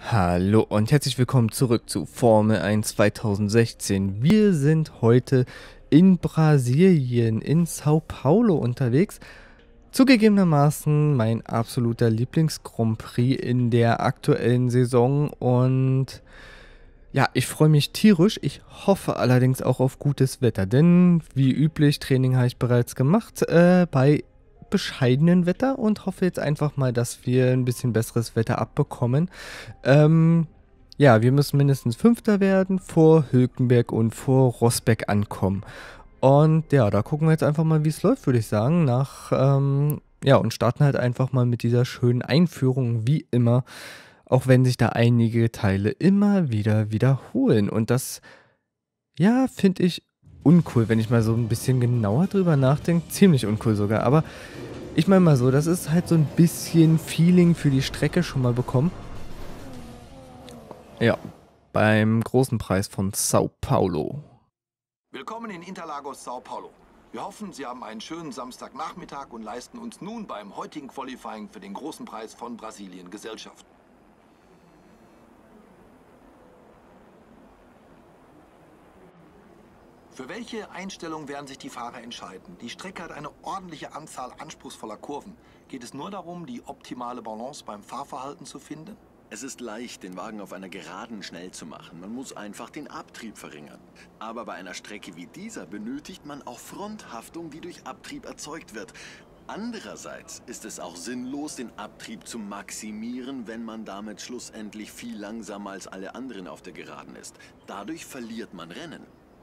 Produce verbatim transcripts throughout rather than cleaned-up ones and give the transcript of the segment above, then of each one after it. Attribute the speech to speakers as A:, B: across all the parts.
A: Hallo und herzlich willkommen zurück zu Formel eins zweitausendsechzehn. Wir sind heute in Brasilien, in Sao Paulo unterwegs. Zugegebenermaßen mein absoluter Lieblings-Grand Prix in der aktuellen Saison und ja, ich freue mich tierisch. Ich hoffe allerdings auch auf gutes Wetter, denn wie üblich, Training habe ich bereits gemacht äh, bei bescheidenen Wetter und hoffe jetzt einfach mal, dass wir ein bisschen besseres Wetter abbekommen. Ähm, ja, wir müssen mindestens Fünfter werden, vor Hülkenberg und vor Rosberg ankommen. Und ja, da gucken wir jetzt einfach mal, wie es läuft, würde ich sagen. Nach, ähm, ja, und starten halt einfach mal mit dieser schönen Einführung, wie immer. Auch wenn sich da einige Teile immer wieder wiederholen. Und das, ja, finde ich uncool, wenn ich mal so ein bisschen genauer drüber nachdenke. Ziemlich uncool sogar. Aber ich meine mal so, das ist halt so ein bisschen Feeling für die Strecke schon mal bekommen. Ja, beim großen Preis von Sao Paulo.
B: Willkommen in Interlagos, Sao Paulo. Wir hoffen, Sie haben einen schönen Samstagnachmittag und leisten uns nun beim heutigen Qualifying für den großen Preis von Brasilien Gesellschaft. Für welche Einstellung werden sich die Fahrer entscheiden? Die Strecke hat eine ordentliche Anzahl anspruchsvoller Kurven. Geht es nur darum, die optimale Balance beim Fahrverhalten zu finden?
C: Es ist leicht, den Wagen auf einer Geraden schnell zu machen. Man muss einfach den Abtrieb verringern. Aber bei einer Strecke wie dieser benötigt man auch Fronthaftung, die durch Abtrieb erzeugt wird. Andererseits ist es auch sinnlos, den Abtrieb zu maximieren, wenn man damit schlussendlich viel langsamer als alle anderen auf der Geraden ist. Dadurch verliert man Rennen.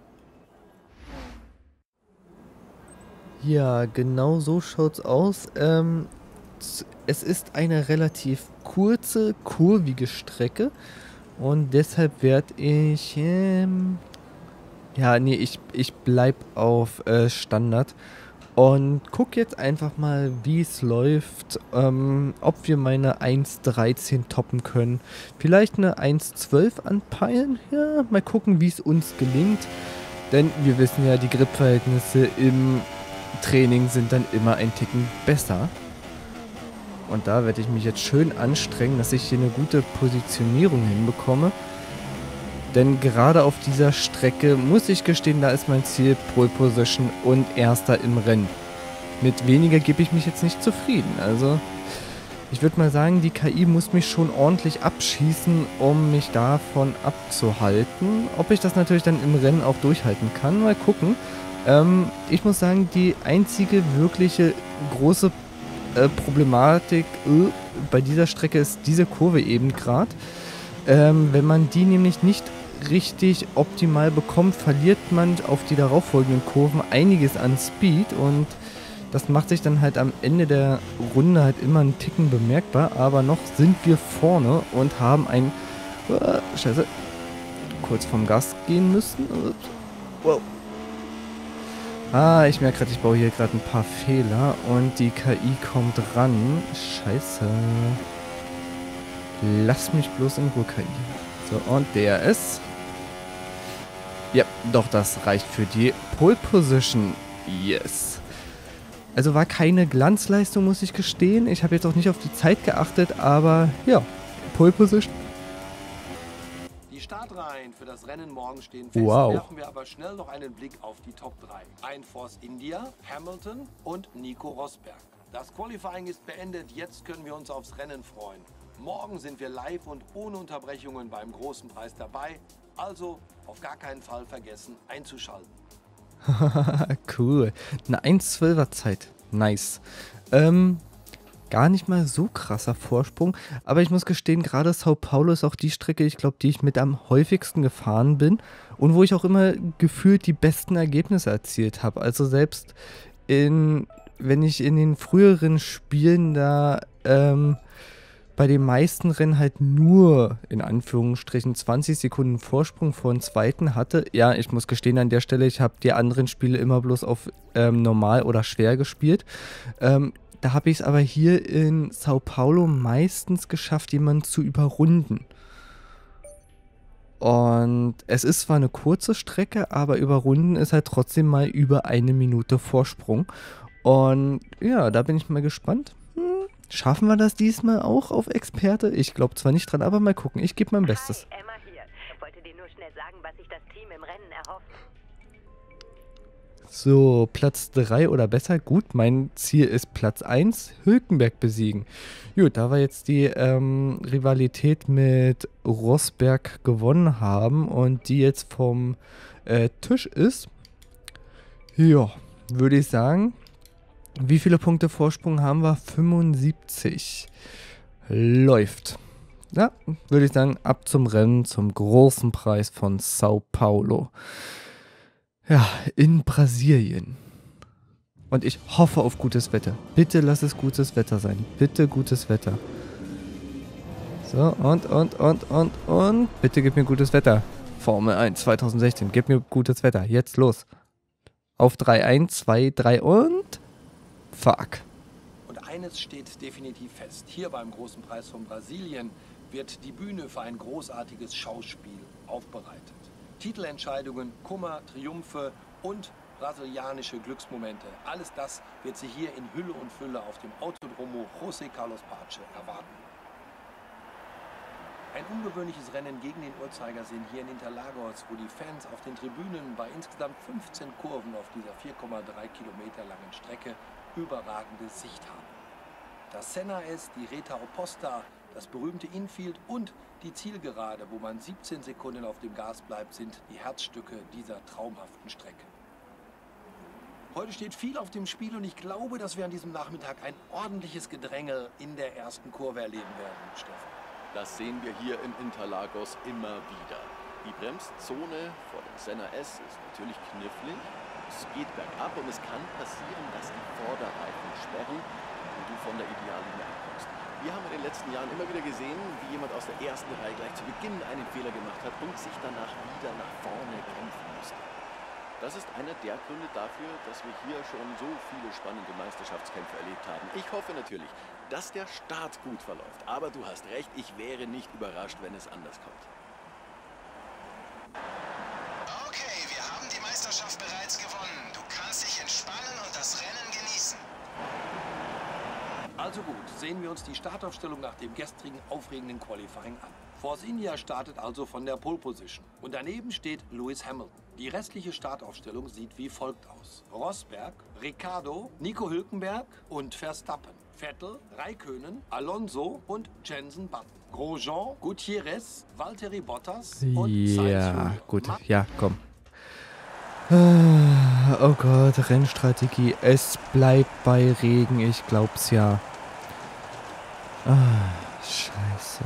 A: Ja, genau so schaut's aus. Ähm, es ist eine relativ kurze, kurvige Strecke und deshalb werde ich, ähm, ja, nee, ich, ich bleib auf äh, Standard und guck jetzt einfach mal, wie es läuft, ähm, ob wir meine eins dreizehn toppen können. Vielleicht eine eins zwölf anpeilen, ja, mal gucken, wie es uns gelingt, denn wir wissen ja, die Gripverhältnisse im Training sind dann immer ein Ticken besser. Und da werde ich mich jetzt schön anstrengen, dass ich hier eine gute Positionierung hinbekomme. Denn gerade auf dieser Strecke, muss ich gestehen, da ist mein Ziel Pole Position und Erster im Rennen. Mit weniger gebe ich mich jetzt nicht zufrieden. Also ich würde mal sagen, die K I muss mich schon ordentlich abschießen, um mich davon abzuhalten. Ob ich das natürlich dann im Rennen auch durchhalten kann, mal gucken. Ähm, ich muss sagen, die einzige wirkliche große äh, Problematik äh, bei dieser Strecke ist diese Kurve eben gerade. Ähm, wenn man die nämlich nicht richtig optimal bekommt, verliert man auf die darauffolgenden Kurven einiges an Speed und das macht sich dann halt am Ende der Runde halt immer einen Ticken bemerkbar, aber noch sind wir vorne und haben ein äh, Scheiße, kurz vom Gas gehen müssen. Wow. Ah, ich merke gerade, ich baue hier gerade ein paar Fehler und die K I kommt ran. Scheiße. Lass mich bloß in Ruhe, K I. So, und der ist... Ja, doch, das reicht für die Pole Position. Yes. Also war keine Glanzleistung, muss ich gestehen. Ich habe jetzt auch nicht auf die Zeit geachtet, aber ja, Pole Position.
B: Die Startreihen für das Rennen morgen stehen fest.
A: Wow.
B: Werfen wir aber schnell noch einen Blick auf die Top drei. Ein Force India, Hamilton und Nico Rosberg. Das Qualifying ist beendet, jetzt können wir uns aufs Rennen freuen. Morgen sind wir live und ohne Unterbrechungen beim großen Preis dabei. Also auf gar keinen Fall vergessen einzuschalten.
A: Cool. Eine eins zwölfer Zeit. Nice. Ähm, gar nicht mal so krasser Vorsprung. Aber ich muss gestehen, gerade Sao Paulo ist auch die Strecke, ich glaube, die ich mit am häufigsten gefahren bin. Und wo ich auch immer gefühlt die besten Ergebnisse erzielt habe. Also selbst in, wenn ich in den früheren Spielen da, ähm, bei den meisten Rennen halt nur, in Anführungsstrichen, zwanzig Sekunden Vorsprung vor dem zweiten hatte. Ja, ich muss gestehen an der Stelle, ich habe die anderen Spiele immer bloß auf ähm, normal oder schwer gespielt. Ähm, da habe ich es aber hier in Sao Paulo meistens geschafft, jemanden zu überrunden. Und es ist zwar eine kurze Strecke, aber überrunden ist halt trotzdem mal über eine Minute Vorsprung. Und ja, da bin ich mal gespannt. Schaffen wir das diesmal auch auf Experte? Ich glaube zwar nicht dran, aber mal gucken. Ich gebe mein Bestes.
D: Hi, Emma hier. Wollte dir nur schnell sagen, was sich das Team im Rennen erhofft.
A: So, Platz drei oder besser. Gut, mein Ziel ist Platz eins. Hülkenberg besiegen. Gut, da wir jetzt die ähm, Rivalität mit Rosberg gewonnen haben und die jetzt vom äh, Tisch ist, ja, würde ich sagen, wie viele Punkte Vorsprung haben wir? fünfundsiebzig. Läuft. Ja, würde ich sagen, ab zum Rennen, zum großen Preis von Sao Paulo. Ja, in Brasilien. Und ich hoffe auf gutes Wetter. Bitte lass es gutes Wetter sein. Bitte gutes Wetter. So, und, und, und, und, und. Bitte gib mir gutes Wetter. Formel eins zwanzig sechzehn. Gib mir gutes Wetter. Jetzt los. Auf drei, eins, zwei, drei und... Fuck.
B: Und eines steht definitiv fest. Hier beim Großen Preis von Brasilien wird die Bühne für ein großartiges Schauspiel aufbereitet. Titelentscheidungen, Kummer, Triumphe und brasilianische Glücksmomente. Alles das wird Sie hier in Hülle und Fülle auf dem Autodromo José Carlos Pace erwarten. Ein ungewöhnliches Rennen gegen den Uhrzeigersinn hier in Interlagos, wo die Fans auf den Tribünen bei insgesamt fünfzehn Kurven auf dieser vier Komma drei Kilometer langen Strecke überragende Sicht haben. Das Senna S, die Reta Oposta, das berühmte Infield und die Zielgerade, wo man siebzehn Sekunden auf dem Gas bleibt, sind die Herzstücke dieser traumhaften Strecke. Heute steht viel auf dem Spiel und ich glaube, dass wir an diesem Nachmittag ein ordentliches Gedränge in der ersten Kurve erleben werden, Stefan.
C: Das sehen wir hier in Interlagos immer wieder. Die Bremszone vor dem Senna S ist natürlich knifflig. Es geht bergab und es kann passieren, dass die Vorderreifen sperren und du von der Ideallinie abkommst. Wir haben in den letzten Jahren immer wieder gesehen, wie jemand aus der ersten Reihe gleich zu Beginn einen Fehler gemacht hat und sich danach wieder nach vorne kämpfen musste. Das ist einer der Gründe dafür, dass wir hier schon so viele spannende Meisterschaftskämpfe erlebt haben. Ich hoffe natürlich, dass der Start gut verläuft. Aber du hast recht, ich wäre nicht überrascht, wenn es anders kommt.
E: Okay, wir haben die Meisterschaft bereits gewonnen. Du kannst dich entspannen und das Rennen genießen.
B: Also gut, sehen wir uns die Startaufstellung nach dem gestrigen aufregenden Qualifying an. Force India startet also von der Pole Position. Und daneben steht Lewis Hamilton. Die restliche Startaufstellung sieht wie folgt aus. Rosberg, Ricciardo, Nico Hülkenberg und Verstappen. Vettel, Räikkönen, Alonso und Jenson Button. Grosjean, Gutierrez, Valtteri Bottas und Sainz
A: Ja,
B: Junior.
A: gut. Ja, komm. Ah, oh Gott, Rennstrategie. Es bleibt bei Regen, ich glaub's ja. Ah, scheiße.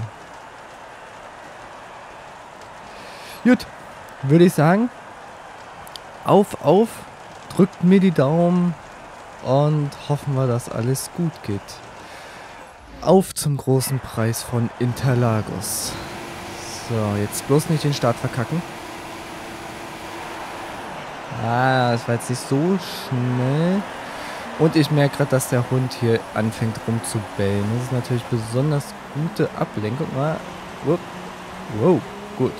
A: Gut, würde ich sagen, auf, auf, drückt mir die Daumen und hoffen wir, dass alles gut geht. Auf zum großen Preis von Interlagos. So, jetzt bloß nicht den Start verkacken. Ah, das war jetzt nicht so schnell. Und ich merke gerade, dass der Hund hier anfängt rumzubellen. Das ist natürlich besonders gute Ablenkung. Ah, wow, wow, gut.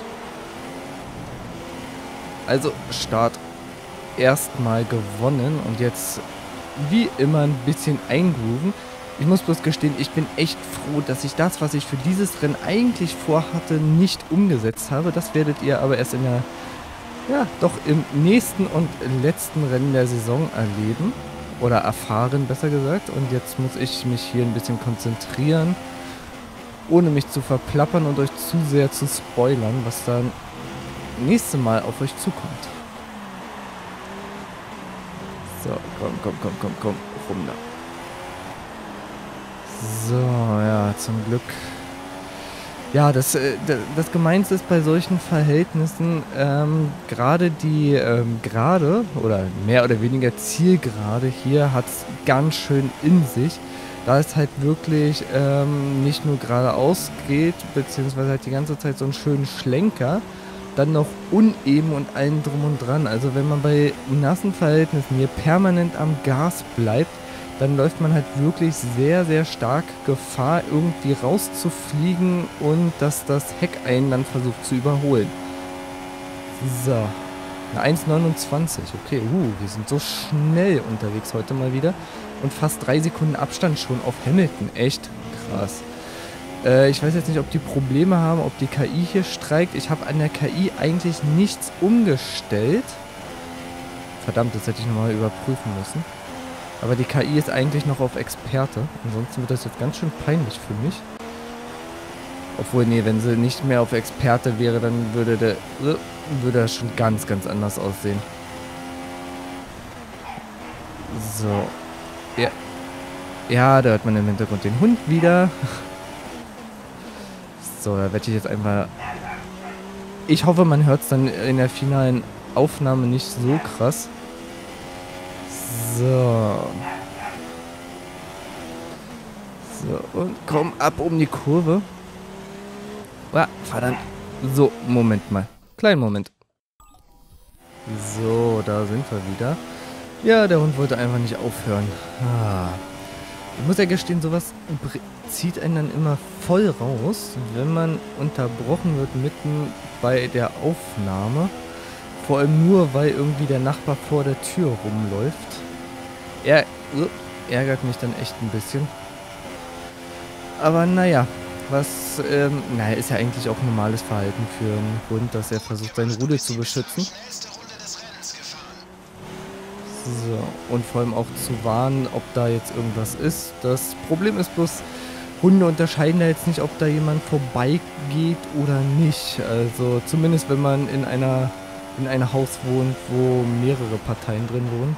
A: Also Start erstmal gewonnen und jetzt wie immer ein bisschen eingrooven. Ich muss bloß gestehen, ich bin echt froh, dass ich das, was ich für dieses Rennen eigentlich vorhatte, nicht umgesetzt habe. Das werdet ihr aber erst in der, ja, doch im nächsten und letzten Rennen der Saison erleben. Oder erfahren, besser gesagt. Und jetzt muss ich mich hier ein bisschen konzentrieren, ohne mich zu verplappern und euch zu sehr zu spoilern, was dann nächste Mal auf euch zukommt. So, komm, komm, komm, komm, komm, rum da. So, ja, zum Glück. Ja, das, äh, das Gemeinste ist bei solchen Verhältnissen, ähm, gerade die ähm, Gerade oder mehr oder weniger Zielgerade hier hat es ganz schön in sich. Da es halt wirklich ähm, nicht nur geradeaus geht, beziehungsweise halt die ganze Zeit so einen schönen Schlenker, dann noch uneben und allen drum und dran. Also wenn man bei nassen Verhältnissen hier permanent am Gas bleibt, dann läuft man halt wirklich sehr, sehr stark Gefahr, irgendwie rauszufliegen und dass das Heck einen dann versucht zu überholen. So, eins neunundzwanzig, okay, uh, wir sind so schnell unterwegs heute mal wieder. und fast drei Sekunden Abstand schon auf Hamilton. Echt krass. Äh, ich weiß jetzt nicht, ob die Probleme haben, ob die K I hier streikt. Ich habe an der K I eigentlich nichts umgestellt. Verdammt, das hätte ich nochmal überprüfen müssen. Aber die K I ist eigentlich noch auf Experte. Ansonsten wird das jetzt ganz schön peinlich für mich. Obwohl, nee, wenn sie nicht mehr auf Experte wäre, dann würde der würde das schon ganz, ganz anders aussehen. So. Ja. Ja, da hört man im Hintergrund den Hund wieder. So, da werde ich jetzt einfach... Ich hoffe, man hört es dann in der finalen Aufnahme nicht so krass. So. So, und komm ab um die Kurve. Ah, verdammt. So, Moment mal. Kleinen Moment. So, da sind wir wieder. Ja, der Hund wollte einfach nicht aufhören. Ah. Ich muss ja gestehen, sowas zieht einen dann immer voll raus, wenn man unterbrochen wird mitten bei der Aufnahme. Vor allem nur, weil irgendwie der Nachbar vor der Tür rumläuft. Er ärgert mich dann echt ein bisschen. Aber naja, was, ähm, naja, ist ja eigentlich auch normales Verhalten für einen Hund, dass er versucht, seine Rudel zu beschützen. So, und vor allem auch zu warnen, ob da jetzt irgendwas ist. Das Problem ist bloß, Hunde unterscheiden da jetzt nicht, ob da jemand vorbeigeht oder nicht. Also zumindest wenn man in einer in einem Haus wohnt, wo mehrere Parteien drin wohnen.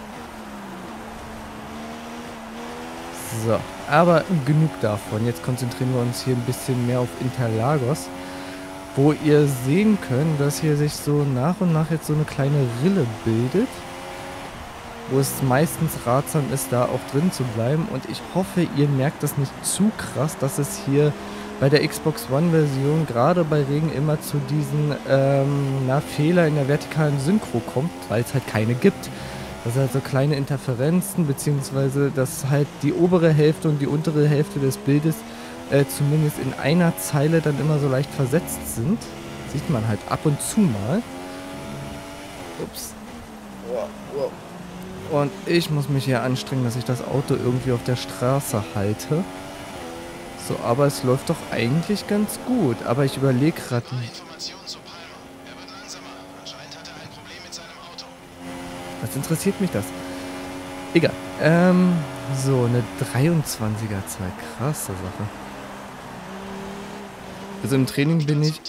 A: So, aber genug davon. Jetzt konzentrieren wir uns hier ein bisschen mehr auf Interlagos, wo ihr sehen könnt, dass hier sich so nach und nach jetzt so eine kleine Rille bildet, wo es meistens ratsam ist, da auch drin zu bleiben. Und ich hoffe, ihr merkt das nicht zu krass, dass es hier bei der Xbox One-Version gerade bei Regen immer zu diesen ähm, na, Fehler in der vertikalen Synchro kommt, weil es halt keine gibt. Das sind halt so kleine Interferenzen, beziehungsweise dass halt die obere Hälfte und die untere Hälfte des Bildes äh, zumindest in einer Zeile dann immer so leicht versetzt sind. Sieht man halt ab und zu mal. Ups. Wow, wow. Und ich muss mich hier anstrengen, dass ich das Auto irgendwie auf der Straße halte. So, aber es läuft doch eigentlich ganz gut. Aber ich überlege gerade... Was interessiert mich das? Egal. Ähm, so, eine dreiundzwanziger Zahl. Krasse Sache. Also im Training bin ich...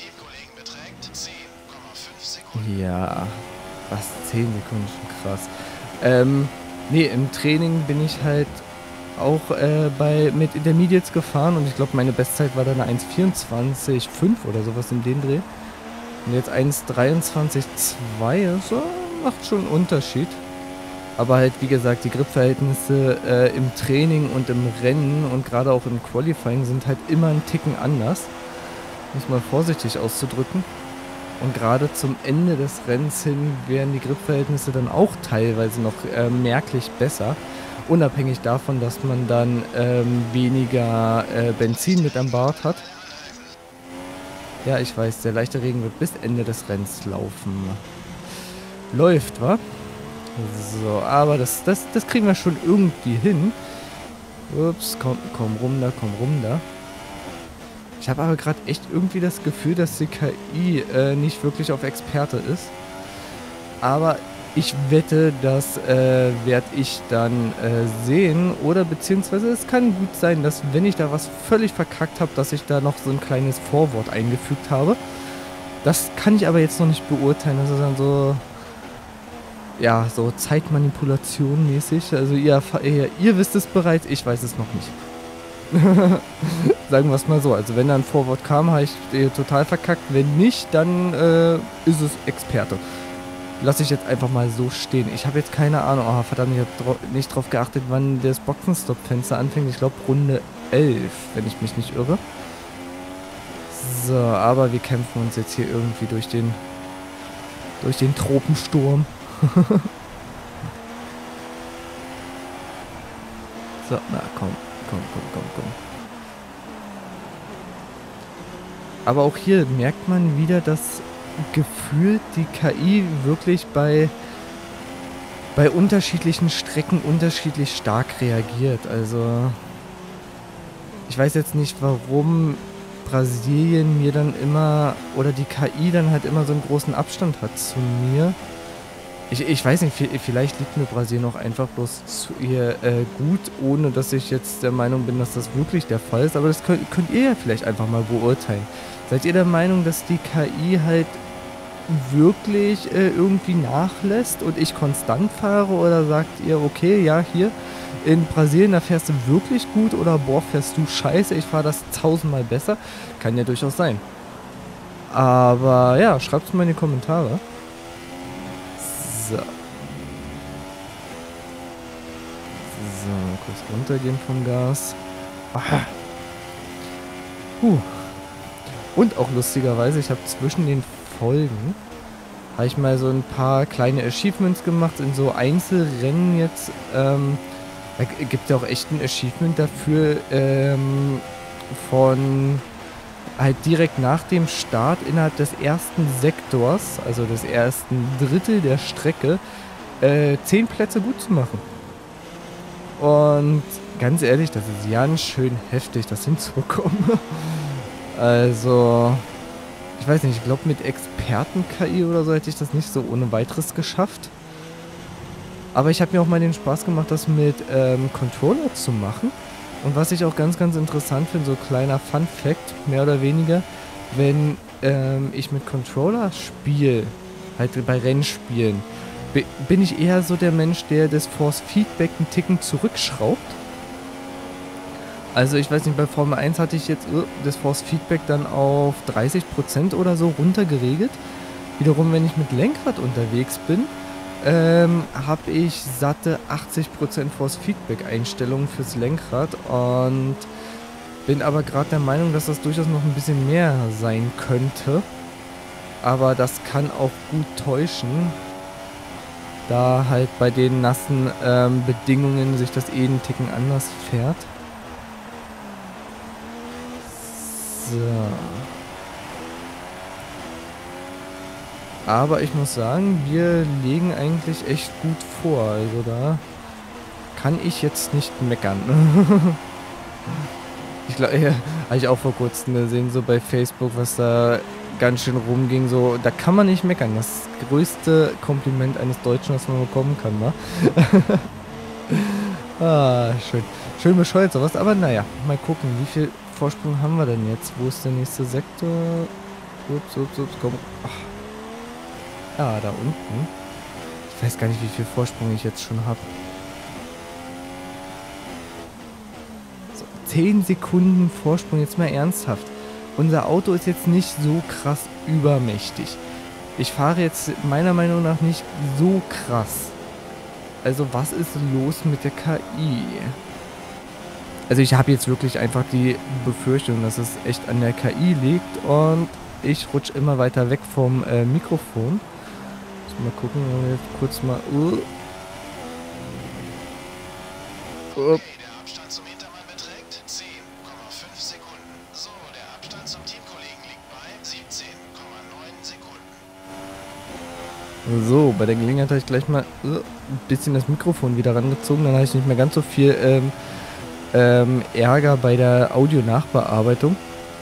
A: Ja, was? zehn Sekunden, schon krass. Ähm, nee, im Training bin ich halt auch äh, bei mit Intermediates gefahren und ich glaube, meine Bestzeit war dann eine eins vierundzwanzig Komma fünf oder sowas in den Dreh. Und jetzt eins dreiundzwanzig Komma zwei, so, macht schon einen Unterschied. Aber halt, wie gesagt, die Gripverhältnisse äh, im Training und im Rennen und gerade auch im Qualifying sind halt immer einen Ticken anders. Muss mal vorsichtig auszudrücken. Und gerade zum Ende des Rennens hin werden die Gripverhältnisse dann auch teilweise noch äh, merklich besser. Unabhängig davon, dass man dann ähm, weniger äh, Benzin mit an Bord hat. Ja, ich weiß, der leichte Regen wird bis Ende des Rennens laufen. Läuft, wa? So, aber das, das, das kriegen wir schon irgendwie hin. Ups, komm, komm rum da, komm rum da. Ich habe aber gerade echt irgendwie das Gefühl, dass die K I äh, nicht wirklich auf Experte ist. Aber ich wette, das äh, werde ich dann äh, sehen. Oder beziehungsweise es kann gut sein, dass wenn ich da was völlig verkackt habe, dass ich da noch so ein kleines Vorwort eingefügt habe. Das kann ich aber jetzt noch nicht beurteilen. Das ist dann so, ja, so Zeitmanipulation mäßig. Also ihr, ihr, ihr wisst es bereits, ich weiß es noch nicht. Sagen wir es mal so. Also wenn da ein Vorwort kam, habe ich äh, total verkackt. Wenn nicht, dann äh, ist es Experte. Lasse ich jetzt einfach mal so stehen. Ich habe jetzt keine Ahnung. Oh, verdammt, ich habe dra nicht drauf geachtet, wann das Boxenstopp-Fenster anfängt. Ich glaube Runde elf, wenn ich mich nicht irre. So, aber wir kämpfen uns jetzt hier irgendwie durch den durch den Tropensturm. So, na komm, komm, komm, komm, komm. Aber auch hier merkt man wieder, dass gefühlt die K I wirklich bei bei unterschiedlichen Strecken unterschiedlich stark reagiert. Also ich weiß jetzt nicht, warum Brasilien mir dann immer, oder die K I dann halt immer so einen großen Abstand hat zu mir. Ich, ich weiß nicht, vielleicht liegt mir Brasilien auch einfach bloß zu ihr äh, gut, ohne dass ich jetzt der Meinung bin, dass das wirklich der Fall ist. Aber das könnt, könnt ihr ja vielleicht einfach mal beurteilen. Seid ihr der Meinung, dass die K I halt wirklich äh, irgendwie nachlässt und ich konstant fahre? Oder sagt ihr, okay, ja, hier in Brasilien, da fährst du wirklich gut, oder boah, fährst du scheiße, ich fahre das tausendmal besser? Kann ja durchaus sein. Aber ja, schreibt es mal in die Kommentare. So. So, kurz runtergehen vom Gas. Aha. Puh. Und auch lustigerweise, ich habe zwischen den Folgen, habe ich mal so ein paar kleine Achievements gemacht in so Einzelrennen jetzt. Ähm, da gibt ja auch echt ein Achievement dafür, ähm, von halt direkt nach dem Start innerhalb des ersten Sektors, also des ersten Drittel der Strecke, äh, zehn Plätze gut zu machen. Und ganz ehrlich, das ist ganz schön heftig, das hinzubekommen. Also, ich weiß nicht, ich glaube mit Experten-K I oder so hätte ich das nicht so ohne weiteres geschafft. Aber ich habe mir auch mal den Spaß gemacht, das mit ähm, Controller zu machen. Und was ich auch ganz, ganz interessant finde, so kleiner Fun-Fact, mehr oder weniger, wenn ähm, ich mit Controller spiele, halt bei Rennspielen, bin ich eher so der Mensch, der das Force-Feedback einen Ticken zurückschraubt. Also ich weiß nicht, bei Formel eins hatte ich jetzt uh, das Force-Feedback dann auf dreißig Prozent oder so runtergeregelt. Wiederum, wenn ich mit Lenkrad unterwegs bin, ähm, habe ich satte achtzig Prozent Force-Feedback-Einstellungen fürs Lenkrad und bin aber gerade der Meinung, dass das durchaus noch ein bisschen mehr sein könnte. Aber das kann auch gut täuschen, da halt bei den nassen ähm, Bedingungen sich das eh einen Ticken anders fährt. So. Aber ich muss sagen, wir legen eigentlich echt gut vor. Also da kann ich jetzt nicht meckern. Ich glaube, ja, habe ich auch vor kurzem gesehen, so bei Facebook, was da ganz schön rumging. So, da kann man nicht meckern. Das größte Kompliment eines Deutschen, was man bekommen kann, wa? Ah, schön. Schön bescheuert sowas. Aber naja, mal gucken, wie viel Vorsprung haben wir denn jetzt? Wo ist der nächste Sektor? Ups, ups, ups, komm. Ach. Ja, da unten. Ich weiß gar nicht, wie viel Vorsprung ich jetzt schon habe. So, zehn Sekunden Vorsprung, jetzt mal ernsthaft. Unser Auto ist jetzt nicht so krass übermächtig. Ich fahre jetzt meiner Meinung nach nicht so krass. Also was ist los mit der K I? Also ich habe jetzt wirklich einfach die Befürchtung, dass es echt an der K I liegt und ich rutsche immer weiter weg vom äh, Mikrofon. Mal gucken, wenn wir jetzt kurz mal... Uh.
E: Okay, der Abstand zum Hintermann beträgt zehn Komma fünf Sekunden. So, der Abstand zum Teamkollegen liegt bei siebzehn Komma neun Sekunden.
A: So, bei der Gelegenheit habe ich gleich mal uh, ein bisschen das Mikrofon wieder rangezogen. Dann habe ich nicht mehr ganz so viel ähm, ähm, Ärger bei der Audio-Nachbearbeitung.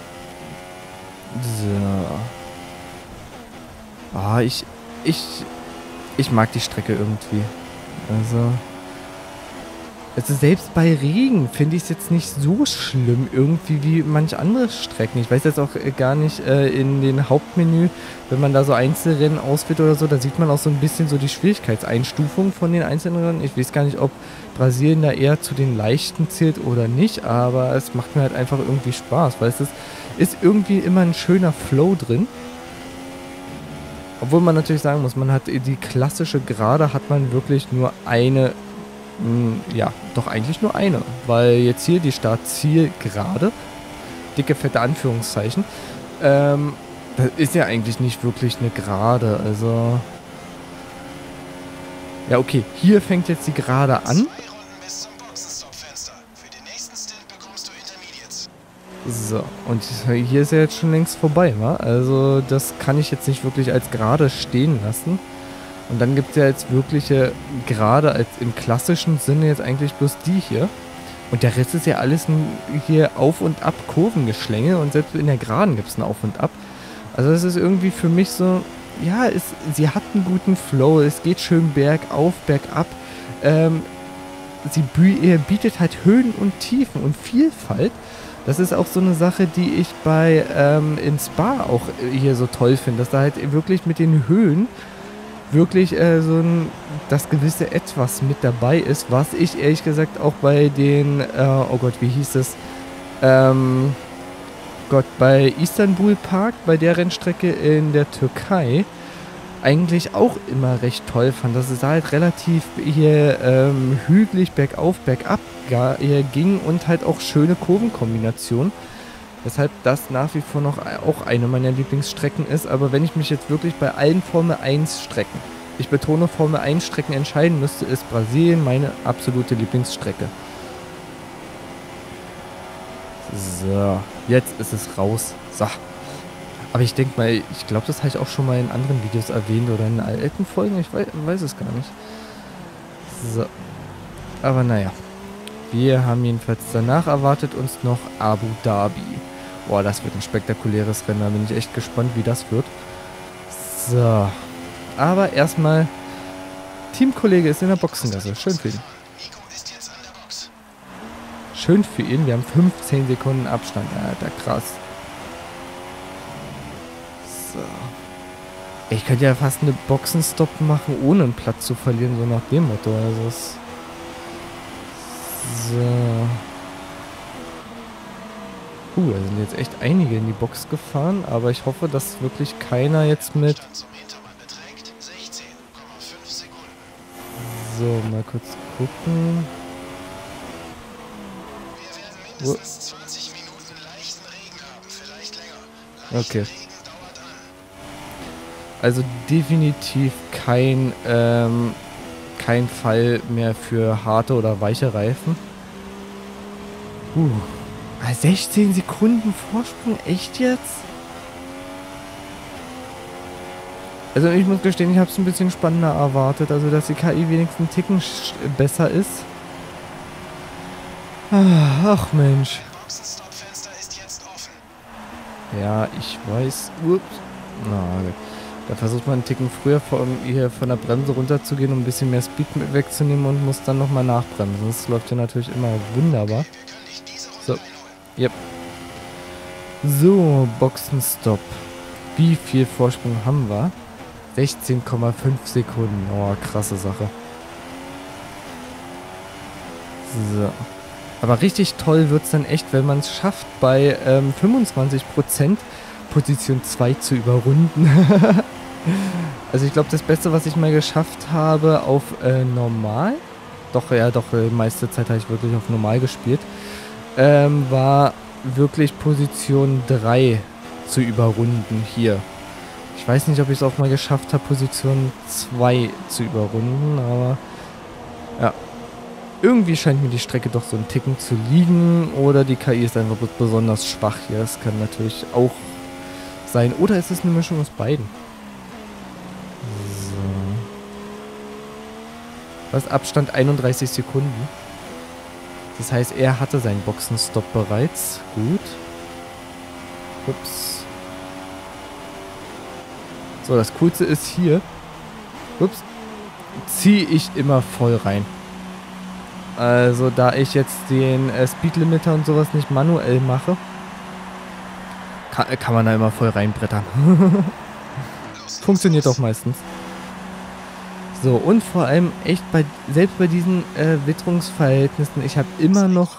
A: So. Ah, ich... Ich, ich mag die Strecke irgendwie. Also, also selbst bei Regen finde ich es jetzt nicht so schlimm irgendwie wie manche andere Strecken. Ich weiß jetzt auch gar nicht äh, in den Hauptmenü, wenn man da so Einzelrennen auswählt oder so, da sieht man auch so ein bisschen so die Schwierigkeitseinstufung von den einzelnen Rennen. Ich weiß gar nicht, ob Brasilien da eher zu den leichten zählt oder nicht, aber es macht mir halt einfach irgendwie Spaß, weil es ist, ist irgendwie immer ein schöner Flow drin. Obwohl man natürlich sagen muss, man hat die klassische Gerade, hat man wirklich nur eine, mh, ja, doch eigentlich nur eine. Weil jetzt hier die Start-Ziel-Gerade, dicke, fette Anführungszeichen, ähm, das ist ja eigentlich nicht wirklich eine Gerade, also... Ja, okay, hier fängt jetzt die Gerade an. So, und hier ist ja jetzt schon längst vorbei, wa? Also das kann ich jetzt nicht wirklich als gerade stehen lassen. Und dann gibt es ja jetzt wirkliche, gerade als im klassischen Sinne jetzt eigentlich bloß die hier. Und der Rest ist ja alles ein, hier Auf- und Ab-Kurvengeschlänge und selbst in der Geraden gibt es ein Auf und Ab. Also es ist irgendwie für mich so, ja, es, sie hat einen guten Flow, es geht schön bergauf, bergab. Ähm, sie bietet halt Höhen und Tiefen und Vielfalt. Das ist auch so eine Sache, die ich bei ähm, in Spa auch hier so toll finde, dass da halt wirklich mit den Höhen wirklich äh, so ein, das gewisse Etwas mit dabei ist, was ich ehrlich gesagt auch bei den, äh, oh Gott, wie hieß es, ähm, Gott, bei Istanbul Park, bei der Rennstrecke in der Türkei, eigentlich auch immer recht toll fand, dass es halt relativ hier ähm, hügelig bergauf, bergab gar, hier ging und halt auch schöne Kurvenkombinationen. Weshalb das nach wie vor noch auch eine meiner Lieblingsstrecken ist. Aber wenn ich mich jetzt wirklich bei allen Formel eins Strecken, ich betone Formel eins Strecken entscheiden müsste, ist Brasilien meine absolute Lieblingsstrecke. So, jetzt ist es raus. So. Aber ich denke mal, ich glaube, das habe ich auch schon mal in anderen Videos erwähnt oder in alten Folgen. Ich weiß, weiß es gar nicht. So. Aber naja. Wir haben jedenfalls danach erwartet uns noch Abu Dhabi. Boah, das wird ein spektakuläres Rennen. Da bin ich echt gespannt, wie das wird. So. Aber erstmal, Teamkollege ist in der Boxengasse. Schön für ihn. Schön für ihn. Wir haben fünfzehn Sekunden Abstand. Alter, krass. So. Ich könnte ja fast eine Boxenstopp machen, ohne einen Platz zu verlieren. So nach dem Motto. Also es So. Uh, da sind jetzt echt einige in die Box gefahren, aber ich hoffe, dass wirklich keiner jetzt mit... So, mal kurz gucken. Oh. Okay. Also definitiv kein, ähm, kein Fall mehr für harte oder weiche Reifen. Uh. sechzehn Sekunden Vorsprung, echt jetzt? Also ich muss gestehen, ich habe es ein bisschen spannender erwartet, also dass die K I wenigstens einen Ticken besser ist. Ach Mensch. Ja, ich weiß. Ups. Na, da versucht man einen Ticken früher von, hier von der Bremse runterzugehen, um ein bisschen mehr Speed mit wegzunehmen und muss dann nochmal nachbremsen. Das läuft ja natürlich immer wunderbar. So. Yep. So, Boxenstopp. Wie viel Vorsprung haben wir? sechzehn Komma fünf Sekunden. Oh, krasse Sache. So. Aber richtig toll wird es dann echt, wenn man es schafft, bei ähm, fünfundzwanzig Prozent Position zwei zu überrunden. Also ich glaube, das Beste, was ich mal geschafft habe auf äh, normal, doch, ja, doch, die meiste Zeit habe ich wirklich auf normal gespielt, ähm, war wirklich Position drei zu überrunden hier. Ich weiß nicht, ob ich es auch mal geschafft habe, Position zwei zu überrunden, aber ja. Irgendwie scheint mir die Strecke doch so einen Ticken zu liegen oder die K I ist einfach besonders schwach hier. Das kann natürlich auch sein. Oder ist es eine Mischung aus beiden? So. Was? Abstand einunddreißig Sekunden. Das heißt, er hatte seinen Boxenstopp bereits. Gut. Ups. So, das Coolste ist hier. Ups. Ziehe ich immer voll rein. Also, da ich jetzt den äh, Speedlimiter und sowas nicht manuell mache, kann, kann man da immer voll reinbrettern. Funktioniert auch meistens. So, und vor allem echt bei, selbst bei diesen äh, Witterungsverhältnissen, ich habe immer noch...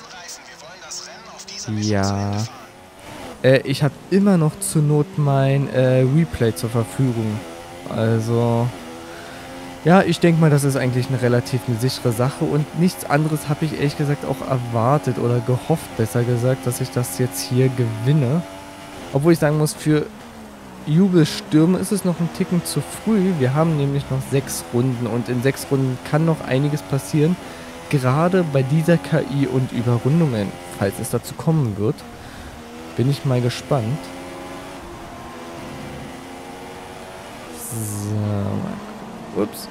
A: Ja... Äh, ich habe immer noch zur Not mein äh, Replay zur Verfügung. Also... Ja, ich denke mal, das ist eigentlich eine relativ eine sichere Sache und nichts anderes habe ich ehrlich gesagt auch erwartet oder gehofft, besser gesagt, dass ich das jetzt hier gewinne. Obwohl ich sagen muss, für Jubelstürme ist es noch ein Ticken zu früh. Wir haben nämlich noch sechs Runden und in sechs Runden kann noch einiges passieren. Gerade bei dieser K I und Überrundungen, falls es dazu kommen wird, bin ich mal gespannt. So, mal Ups.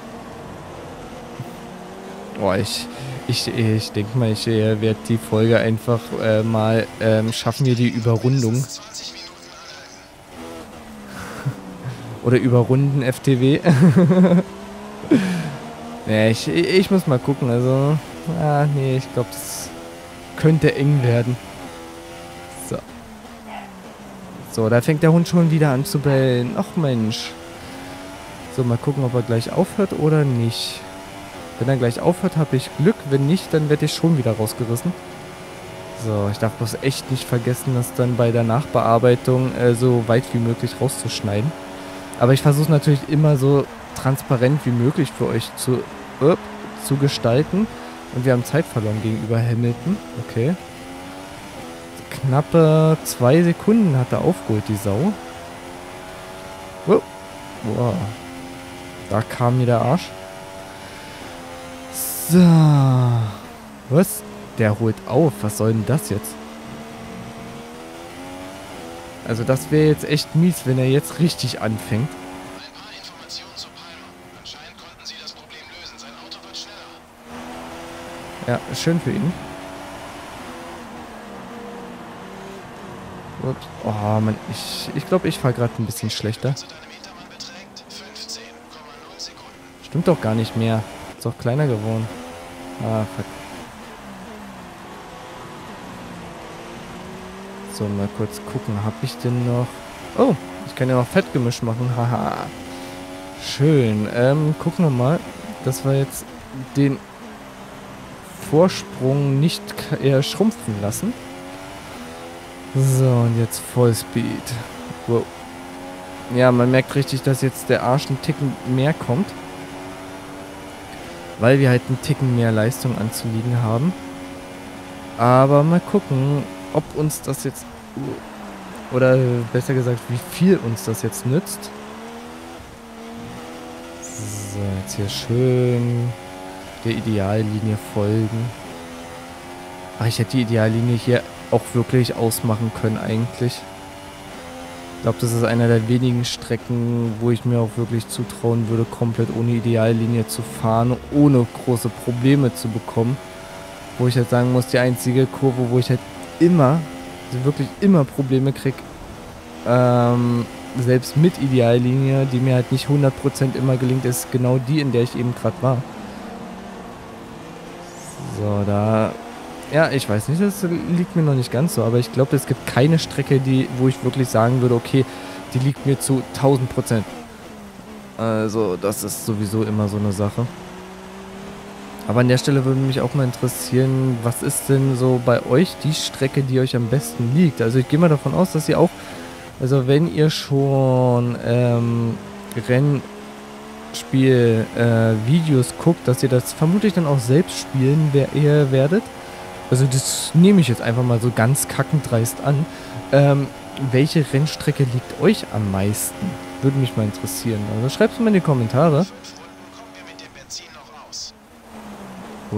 A: Boah, ich, ich, ich denke mal, ich äh, werde die Folge einfach äh, mal, ähm, schaffen wir die Überrundung. Oder Überrunden F T W. Ja, ich, ich muss mal gucken, also, ah, nee, ich glaube, das könnte eng werden. So. So, da fängt der Hund schon wieder an zu bellen. Ach Mensch. So, mal gucken, ob er gleich aufhört oder nicht. Wenn er gleich aufhört, habe ich Glück. Wenn nicht, dann werde ich schon wieder rausgerissen. So, ich darf bloß echt nicht vergessen, das dann bei der Nachbearbeitung äh, so weit wie möglich rauszuschneiden. Aber ich versuche es natürlich immer so transparent wie möglich für euch zu, uh, zu gestalten. Und wir haben Zeit verloren gegenüber Hamilton. Okay. Knappe zwei Sekunden hat er aufgeholt, die Sau. Oh. Wow. Da kam mir der Arsch. So. Was? Der holt auf. Was soll denn das jetzt? Also das wäre jetzt echt mies, wenn er jetzt richtig anfängt.
E: Ein paar Informationen zu Palmer. Anscheinend konnten sie das Problem lösen. Sein Auto wird schneller.
A: Ja, schön für ihn. Ups. Oh Mann, ich ich, glaube, ich fahre gerade ein bisschen schlechter.
E: Zu deinem Hintermann beträgt fünfzehn Komma neun Sekunden.
A: Stimmt doch gar nicht mehr. Ist doch kleiner geworden. Ah, fuck. So, mal kurz gucken. Hab ich denn noch... Oh, ich kann ja noch Fettgemisch machen. Haha. Schön. Ähm, gucken wir mal, dass wir jetzt den Vorsprung nicht eher schrumpfen lassen. So, und jetzt Vollspeed. Wow. Ja, man merkt richtig, dass jetzt der Arsch einen Ticken mehr kommt. Weil wir halt einen Ticken mehr Leistung anzuliegen haben. Aber mal gucken, ob uns das jetzt... Oder besser gesagt, wie viel uns das jetzt nützt. So, jetzt hier schön der Ideallinie folgen. Ach, ich hätte die Ideallinie hier auch wirklich ausmachen können eigentlich. Ich glaube, das ist einer der wenigen Strecken, wo ich mir auch wirklich zutrauen würde, komplett ohne Ideallinie zu fahren, ohne große Probleme zu bekommen. Wo ich halt sagen muss, die einzige Kurve, wo ich halt immer, also wirklich immer Probleme kriege, ähm, selbst mit Ideallinie, die mir halt nicht hundert Prozent immer gelingt, ist genau die, in der ich eben gerade war. So, da... Ja, ich weiß nicht, das liegt mir noch nicht ganz so, aber ich glaube, es gibt keine Strecke, die, wo ich wirklich sagen würde, okay, die liegt mir zu tausend Prozent. Also, das ist sowieso immer so eine Sache. Aber an der Stelle würde mich auch mal interessieren, was ist denn so bei euch die Strecke, die euch am besten liegt? Also ich gehe mal davon aus, dass ihr auch, also wenn ihr schon ähm, Rennspiel äh, Videos guckt, dass ihr das vermutlich dann auch selbst spielen wer ihr werdet. Also das nehme ich jetzt einfach mal so ganz kackend dreist an. Ähm, welche Rennstrecke liegt euch am meisten? Würde mich mal interessieren. Also schreibt es mal in die Kommentare.
E: Fünf Runden kommen wir mit dem Benzin noch aus.
A: Oh.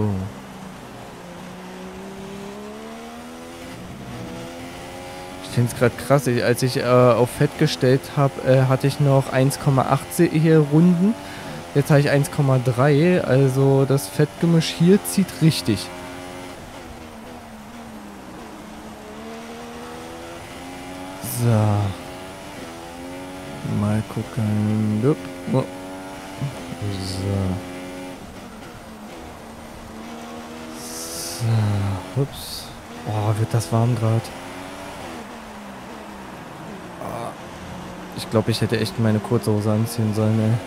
A: Ich finde es gerade krass. Ich, als ich äh, auf Fett gestellt habe, äh, hatte ich noch eins Komma acht hier Runden. Jetzt habe ich eins Komma drei. Also das Fettgemisch hier zieht richtig. So. Mal gucken. Oh. So. So. Ups. Oh, wird das warm gerade. Oh. Ich glaube, ich hätte echt meine Kurzhose anziehen sollen, ey.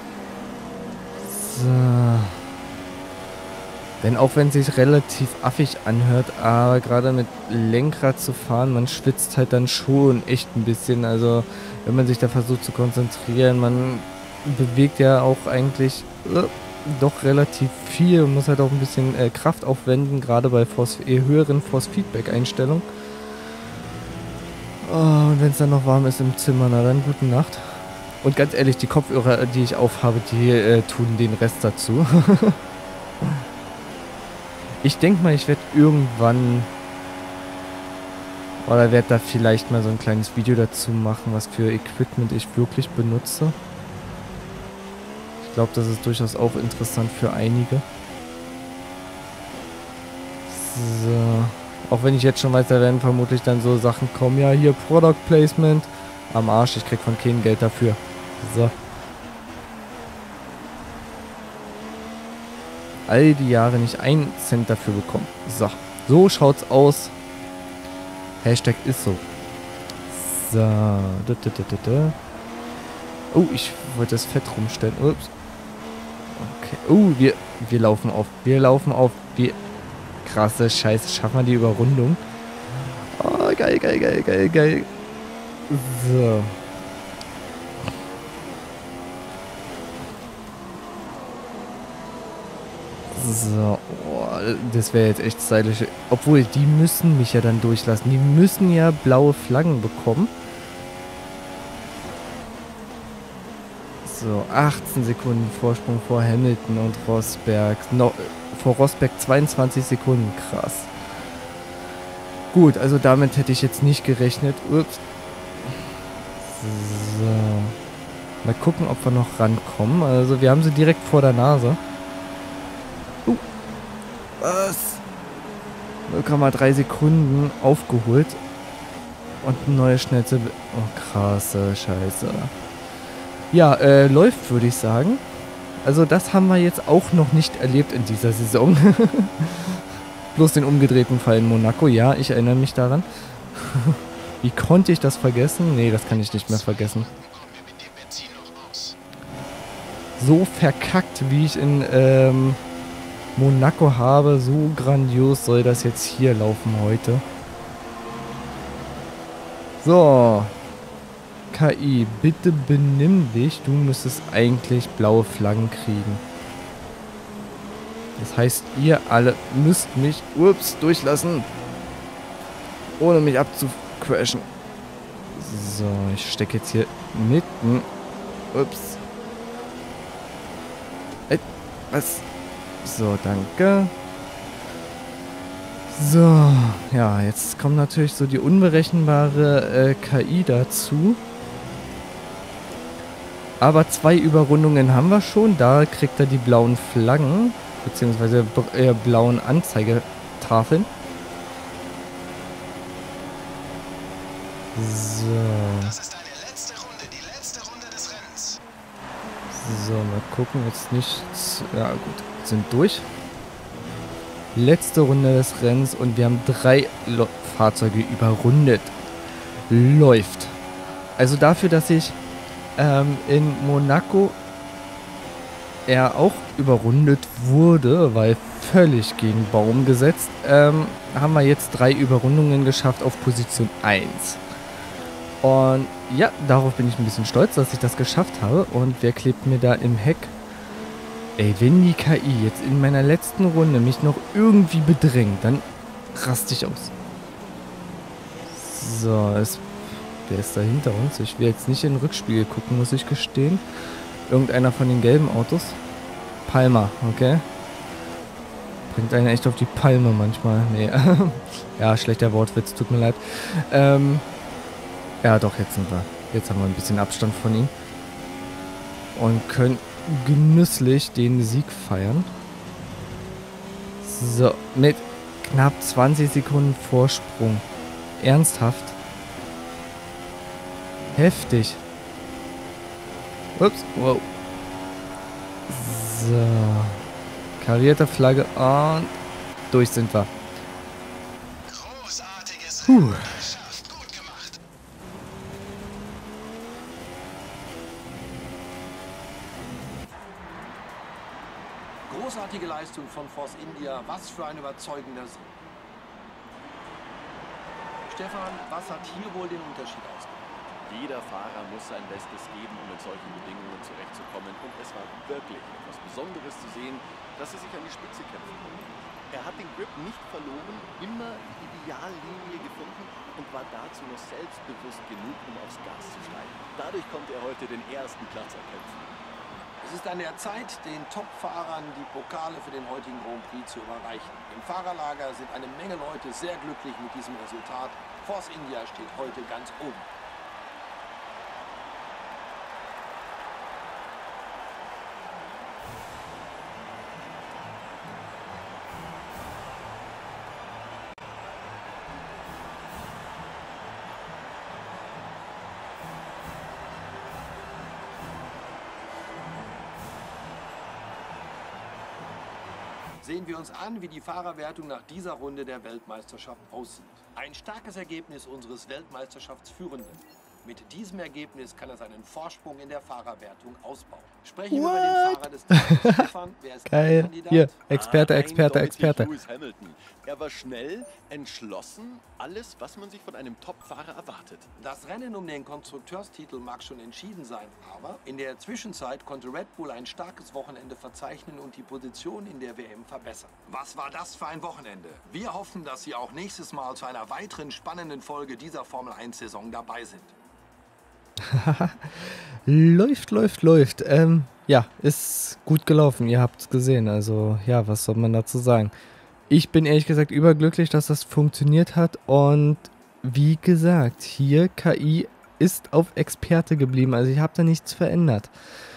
A: So. Denn auch wenn es sich relativ affig anhört, aber gerade mit Lenkrad zu fahren, man schwitzt halt dann schon echt ein bisschen. Also wenn man sich da versucht zu konzentrieren, man bewegt ja auch eigentlich äh, doch relativ viel und muss halt auch ein bisschen äh, Kraft aufwenden, gerade bei Force, eh, höheren Force-Feedback-Einstellungen. Oh, und wenn es dann noch warm ist im Zimmer, na dann gute Nacht. Und ganz ehrlich, die Kopfhörer, die ich aufhabe, die äh, tun den Rest dazu. Ich denke mal, ich werde irgendwann oder werde da vielleicht mal so ein kleines Video dazu machen, was für Equipment ich wirklich benutze. Ich glaube, das ist durchaus auch interessant für einige. So. Auch wenn ich jetzt schon weiß, da werden vermutlich dann so Sachen kommen. Ja, hier Product Placement. Am Arsch, ich krieg von keinem Geld dafür. So. All die Jahre nicht einen Cent dafür bekommen. So. So schaut's aus. Hashtag ist so. So. Da, da, da, da, da. Oh, ich wollte das Fett rumstellen. Ups. Okay. Oh, wir, wir laufen auf. Wir laufen auf. Wir. Krasse Scheiße. Schaffen wir die Überrundung? Oh, geil, geil, geil, geil, geil. So. So. Oh, das wäre jetzt echt stylisch. Obwohl, die müssen mich ja dann durchlassen. Die müssen ja blaue Flaggen bekommen. So, achtzehn Sekunden Vorsprung vor Hamilton und Rosberg. No, vor Rosberg zweiundzwanzig Sekunden. Krass. Gut, also damit hätte ich jetzt nicht gerechnet. Ups. So. Mal gucken, ob wir noch rankommen. Also wir haben sie direkt vor der Nase. Uh. Was? null Komma drei Sekunden aufgeholt. Und eine neue Schnellste. Oh, krasse Scheiße. Ja, äh, läuft, würde ich sagen. Also das haben wir jetzt auch noch nicht erlebt in dieser Saison. Bloß den umgedrehten Fall in Monaco. Ja, ich erinnere mich daran. Wie konnte ich das vergessen? Nee, das kann ich nicht mehr vergessen. So verkackt, wie ich in ähm, Monaco habe, so grandios soll das jetzt hier laufen heute. So. K I, bitte benimm dich. Du müsstest eigentlich blaue Flaggen kriegen. Das heißt, ihr alle müsst mich, ups, durchlassen. Ohne mich abzucrashen. So, ich stecke jetzt hier mitten. Ups. Äh, was? So, danke. So, ja, jetzt kommt natürlich so die unberechenbare äh, K I dazu. Aber zwei Überrundungen haben wir schon. Da kriegt er die blauen Flaggen, beziehungsweise äh, blauen Anzeigetafeln. So.
E: Das ist deine letzte Runde, die letzte Runde des Rennens.
A: So, mal gucken, jetzt nicht. Ja, gut, sind durch. Letzte Runde des Rennens und wir haben drei Lo- Fahrzeuge überrundet. Läuft. Also dafür, dass ich ähm, in Monaco er auch überrundet wurde, weil völlig gegen Baum gesetzt, ähm, haben wir jetzt drei Überrundungen geschafft auf Position eins. Und ja, darauf bin ich ein bisschen stolz, dass ich das geschafft habe. Und wer klebt mir da im Heck? Ey, wenn die K I jetzt in meiner letzten Runde mich noch irgendwie bedrängt, dann raste ich aus. So, es, wer ist da hinter uns? Ich will jetzt nicht in den Rückspiegel gucken, muss ich gestehen. Irgendeiner von den gelben Autos. Palmer, okay. Bringt einen echt auf die Palme manchmal. Nee. Ja, schlechter Wortwitz, tut mir leid. Ähm, ja, doch, jetzt sind wir. Jetzt haben wir ein bisschen Abstand von ihm. Und können genüsslich den Sieg feiern. So, mit knapp zwanzig Sekunden Vorsprung. Ernsthaft. Heftig. Ups, wow. So. Karierte Flagge und durch sind wir.
E: Großartiges
A: Puh.
E: Rennen geschafft, gut gemacht.
B: Großartige Leistung von Force India. Was für ein überzeugender Sieg. Stefan, was hat hier wohl den Unterschied ausgemacht?
C: Jeder Fahrer muss sein Bestes geben, um mit solchen Bedingungen zurechtzukommen. Und es war wirklich etwas Besonderes zu sehen, dass sie sich an die Spitze kämpfen konnten. Er hat den Grip nicht verloren, immer die Ideallinie gefunden und war dazu noch selbstbewusst genug, um aufs Gas zu steigen. Dadurch konnte er heute den ersten Platz erkämpfen.
B: Es ist an der Zeit, den Top-Fahrern die Pokale für den heutigen Grand Prix zu überreichen. Im Fahrerlager sind eine Menge Leute sehr glücklich mit diesem Resultat. Force India steht heute ganz oben. Sehen wir uns an, wie die Fahrerwertung nach dieser Runde der Weltmeisterschaft aussieht. Ein starkes Ergebnis unseres Weltmeisterschaftsführenden. Mit diesem Ergebnis kann er seinen Vorsprung in der Fahrerwertung ausbauen. Sprechen wir über den Fahrer des Tages. Stefan, wer ist dein
A: Geil.
B: Kandidat?
A: Hier, Experte,
C: Ah,
A: Experte,
C: eindeutig
A: Experte.
C: Lewis Hamilton. Er war schnell, entschlossen, alles, was man sich von einem Top-Fahrer erwartet.
B: Das Rennen um den Konstrukteurstitel mag schon entschieden sein, aber in der Zwischenzeit konnte Red Bull ein starkes Wochenende verzeichnen und die Position in der W M verbessern. Was war das für ein Wochenende? Wir hoffen, dass Sie auch nächstes Mal zu einer weiteren spannenden Folge dieser Formel eins Saison dabei sind.
A: Läuft, läuft, läuft. Ähm, ja, ist gut gelaufen. Ihr habt es gesehen. Also, ja, was soll man dazu sagen? Ich bin ehrlich gesagt überglücklich, dass das funktioniert hat. Und wie gesagt, hier K I ist auf Experte geblieben. Also, ich habe da nichts verändert.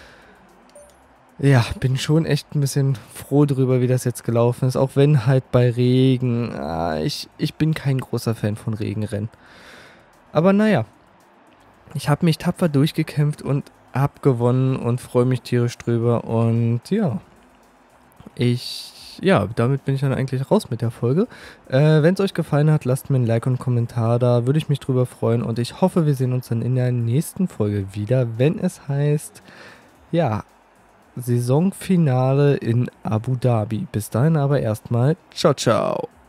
A: Ja, bin schon echt ein bisschen froh drüber, wie das jetzt gelaufen ist. Auch wenn halt bei Regen. Ah, ich, ich bin kein großer Fan von Regenrennen. Aber naja. Ich habe mich tapfer durchgekämpft und habe gewonnen und freue mich tierisch drüber. Und ja, ich, ja, damit bin ich dann eigentlich raus mit der Folge. Äh, wenn es euch gefallen hat, lasst mir ein Like und einen Kommentar da, würde ich mich drüber freuen. Und ich hoffe, wir sehen uns dann in der nächsten Folge wieder, wenn es heißt, ja, Saisonfinale in Abu Dhabi. Bis dahin aber erstmal, ciao, ciao.